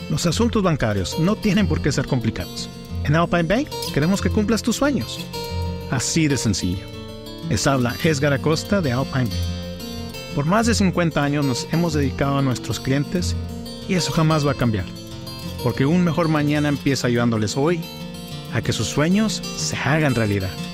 Los asuntos bancarios no tienen por qué ser complicados. En Alpine Bank queremos que cumplas tus sueños. Así de sencillo. Les habla Edgar Acosta de Alpine Bank. Por más de 50 años nos hemos dedicado a nuestros clientes y eso jamás va a cambiar. Porque un mejor mañana empieza ayudándoles hoy a que sus sueños se hagan realidad.